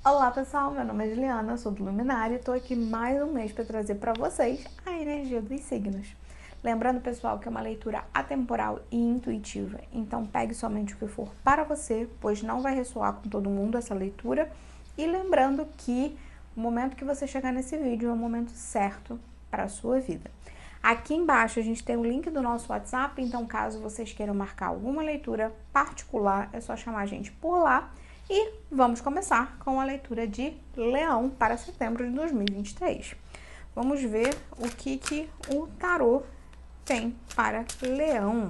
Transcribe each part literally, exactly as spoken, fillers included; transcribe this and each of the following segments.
Olá pessoal, meu nome é Juliana, sou do Luminário e estou aqui mais um mês para trazer para vocês a energia dos signos. Lembrando pessoal que é uma leitura atemporal e intuitiva, então pegue somente o que for para você, pois não vai ressoar com todo mundo essa leitura. E lembrando que o momento que você chegar nesse vídeo é o momento certo para a sua vida. Aqui embaixo a gente tem o link do nosso WhatsApp, então caso vocês queiram marcar alguma leitura particular, é só chamar a gente por lá. E vamos começar com a leitura de Leão para setembro de dois mil e vinte e três. Vamos ver o que, que o tarô tem para Leão.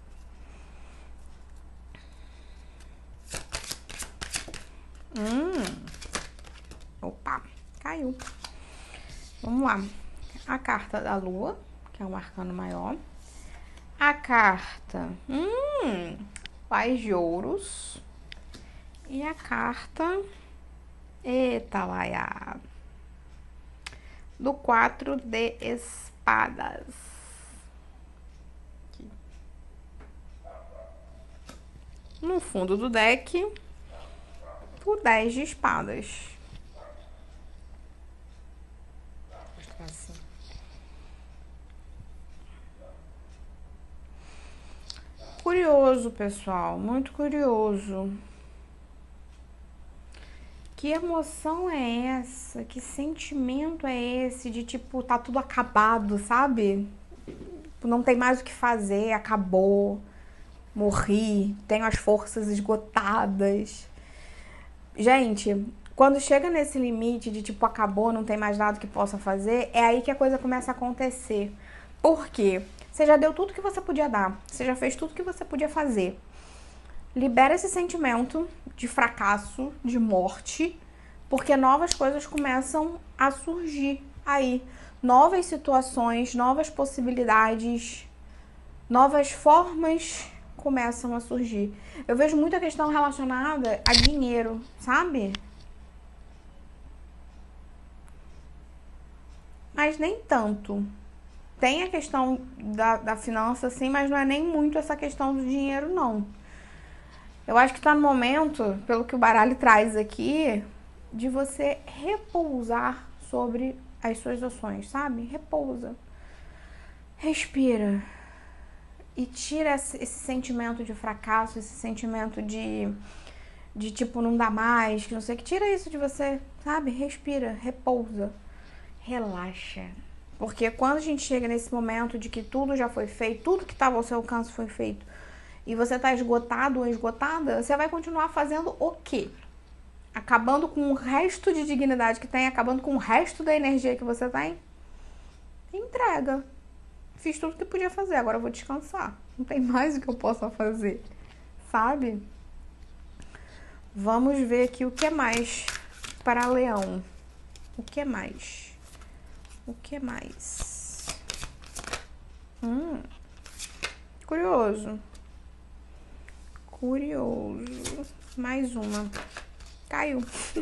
Hum. Opa, caiu. Vamos lá. A carta da Lua, que é um arcano maior. A carta... Hum, Paz de Ouros. E a carta, eita laia, do quatro de espadas. Aqui. No fundo do deck, o dez de espadas. Vou mostrar assim. Curioso, pessoal, muito curioso. Que emoção é essa? Que sentimento é esse de tipo, tá tudo acabado, sabe? Não tem mais o que fazer, acabou, morri, tenho as forças esgotadas. Gente, quando chega nesse limite de tipo, acabou, não tem mais nada que possa fazer, é aí que a coisa começa a acontecer. Por quê? Você já deu tudo que você podia dar, você já fez tudo que você podia fazer. Libera esse sentimento de fracasso, de morte, porque novas coisas começam a surgir aí. Novas situações, novas possibilidades, novas formas começam a surgir. Eu vejo muita questão relacionada a dinheiro, sabe? Mas nem tanto. Tem a questão da, da finança, sim, mas não é nem muito essa questão do dinheiro, não. Eu acho que tá no momento, pelo que o baralho traz aqui, de você repousar sobre as suas ações, sabe? Repousa. Respira. E tira esse sentimento de fracasso, esse sentimento de, de tipo, não dá mais, que não sei o que. Tira isso de você, sabe? Respira, repousa, relaxa. Porque quando a gente chega nesse momento de que tudo já foi feito, tudo que estava ao seu alcance foi feito, e você tá esgotado ou esgotada, você vai continuar fazendo o quê? Acabando com o resto de dignidade que tem, acabando com o resto da energia que você tem? Entrega. Fiz tudo que podia fazer, agora eu vou descansar. Não tem mais o que eu possa fazer, sabe? Vamos ver aqui o que mais para Leão. O que mais? O que mais? Hum, curioso. Curioso. Mais uma. Caiu.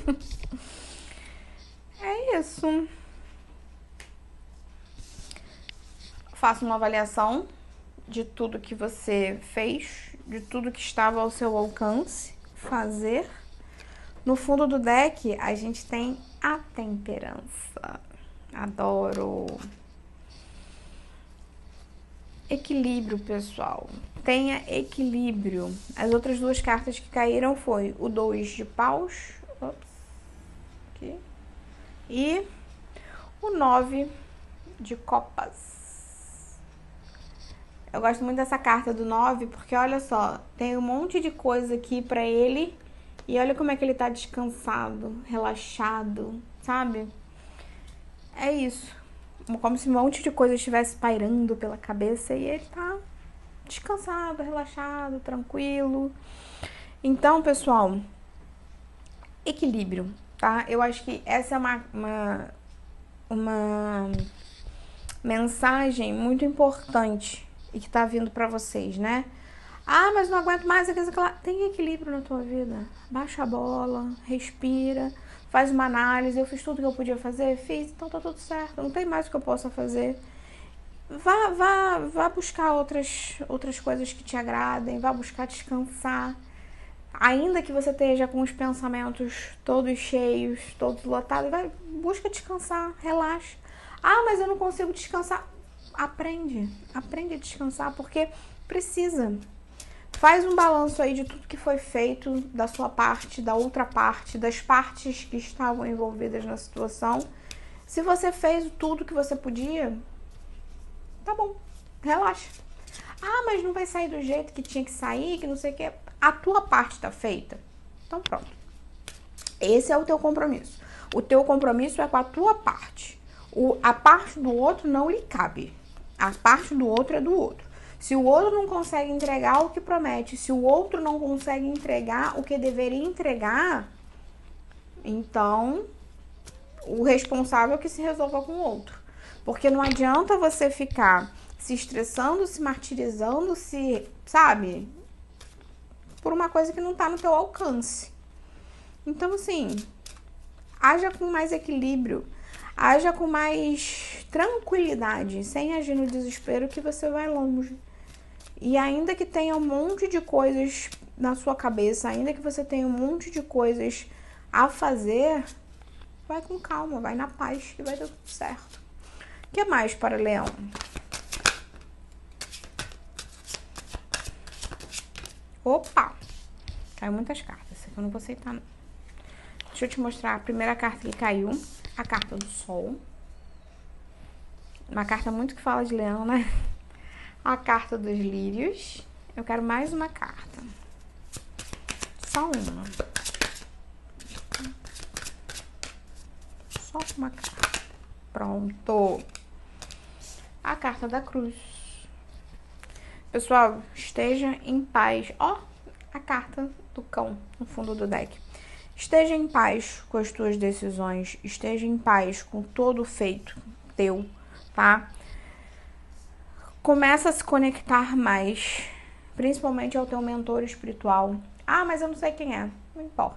É isso. Faça uma avaliação de tudo que você fez, de tudo que estava ao seu alcance fazer. No fundo do deck, a gente tem a temperança. Adoro. Equilíbrio, pessoal. Tenha equilíbrio. As outras duas cartas que caíram foi o dois de paus. Ops, aqui. E o nove de copas. Eu gosto muito dessa carta do nove, porque olha só, tem um monte de coisa aqui pra ele. E olha como é que ele tá descansado, relaxado, sabe? É isso. Como se um monte de coisa estivesse pairando pela cabeça e ele tá descansado, relaxado, tranquilo. Então, pessoal, equilíbrio, tá? Eu acho que essa é uma, uma, uma mensagem muito importante e que tá vindo pra vocês, né? Ah, mas não aguento mais aquilo, aquilo. Tem equilíbrio na tua vida. Baixa a bola, respira, faz uma análise. Eu fiz tudo que eu podia fazer? Fiz, então tá tudo certo. Não tem mais o que eu possa fazer. Vá, vá, vá buscar outras, outras coisas que te agradem. Vá buscar descansar. Ainda que você esteja com os pensamentos todos cheios, todos lotados, vai, busca descansar, relaxa. Ah, mas eu não consigo descansar. Aprende, aprende a descansar, porque precisa. Faz um balanço aí de tudo que foi feito, da sua parte, da outra parte, das partes que estavam envolvidas na situação. Se você fez tudo que você podia, tá bom, relaxa. Ah, mas não vai sair do jeito que tinha que sair, que não sei o que. A tua parte tá feita. Então pronto. Esse é o teu compromisso. O teu compromisso é com a tua parte. O, a parte do outro não lhe cabe. A parte do outro é do outro. Se o outro não consegue entregar o que promete, se o outro não consegue entregar o que deveria entregar, então o responsável é que se resolva com o outro. Porque não adianta você ficar se estressando, se martirizando, se, sabe, por uma coisa que não tá no teu alcance. Então, assim, haja com mais equilíbrio, haja com mais tranquilidade, sem agir no desespero, que você vai longe. E ainda que tenha um monte de coisas na sua cabeça, ainda que você tenha um monte de coisas a fazer, vai com calma, vai na paz e vai dar tudo certo. O que mais para Leão? Opa! Caiu muitas cartas. Essa aqui eu não vou aceitar, não. Deixa eu te mostrar a primeira carta que caiu. A carta do Sol. Uma carta muito que fala de Leão, né? A carta dos Lírios. Eu quero mais uma carta. Só uma. Só uma carta. Pronto. A carta da Cruz. Pessoal, esteja em paz. Ó, a carta do cão no fundo do deck. Esteja em paz com as tuas decisões. Esteja em paz com todo o feito teu, tá? Começa a se conectar mais, principalmente ao teu mentor espiritual. Ah, mas eu não sei quem é. Não importa.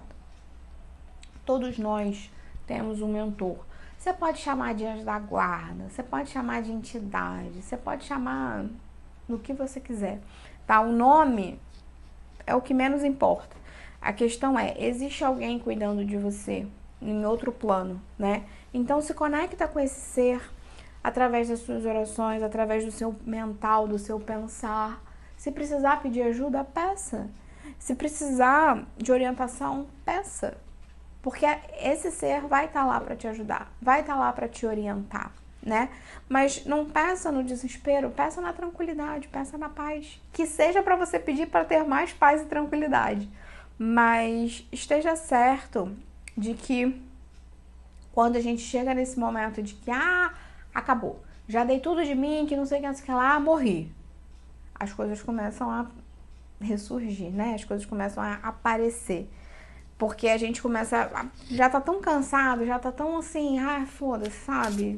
Todos nós temos um mentor. Você pode chamar de anjo da guarda, você pode chamar de entidade, você pode chamar do que você quiser, tá? O nome é o que menos importa. A questão é, existe alguém cuidando de você em outro plano, né? Então se conecta com esse ser através das suas orações, através do seu mental, do seu pensar. Se precisar pedir ajuda, peça. Se precisar de orientação, peça. Porque esse ser vai estar lá para te ajudar, vai estar lá para te orientar, né? Mas não peça no desespero, peça na tranquilidade, peça na paz. Que seja para você pedir para ter mais paz e tranquilidade. Mas esteja certo de que quando a gente chega nesse momento de que, ah, acabou, já dei tudo de mim, que não sei o que, não sei o que lá, morri. As coisas começam a ressurgir, né? As coisas começam a aparecer. Porque a gente começa, a, já tá tão cansado, já tá tão assim, ah, foda-se, sabe?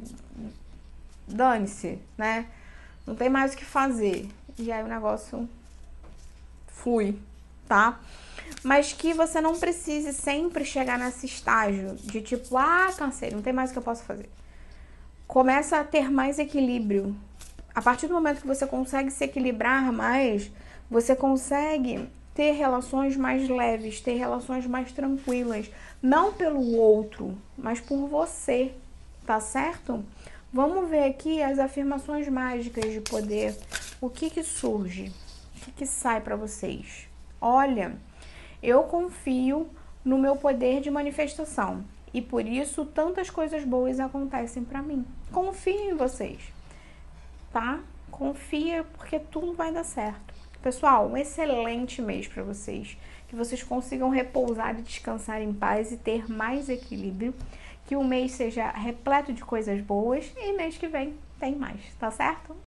Dane-se, né? Não tem mais o que fazer. E aí o negócio flui, tá? Mas que você não precise sempre chegar nesse estágio de tipo, ah, cansei, não tem mais o que eu posso fazer. Começa a ter mais equilíbrio. A partir do momento que você consegue se equilibrar mais, você consegue ter relações mais leves, ter relações mais tranquilas. Não pelo outro, mas por você, tá certo? Vamos ver aqui as afirmações mágicas de poder. O que que surge? O que que sai para vocês? Olha, eu confio no meu poder de manifestação e por isso tantas coisas boas acontecem para mim. Confio em vocês, tá? Confia porque tudo vai dar certo. Pessoal, um excelente mês para vocês. Que vocês consigam repousar e descansar em paz e ter mais equilíbrio. Que o mês seja repleto de coisas boas e mês que vem tem mais, tá certo?